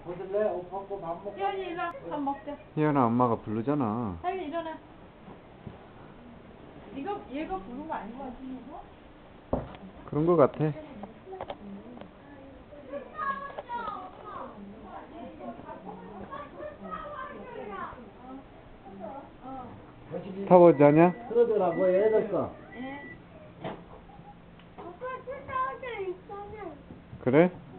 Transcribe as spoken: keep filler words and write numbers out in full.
거들래? 옷 벗고 밥 먹고. 희연이 일어나. 밥 먹자. 희연아 엄마가 부르잖아. 혜연이 일어나. 이거 얘가 부른 거 아닌 거 같은데? 그런 거 같아. 타보자냐? 들어줘라고 애들 거. 예. 아빠 찾아오자 있어요. 그래?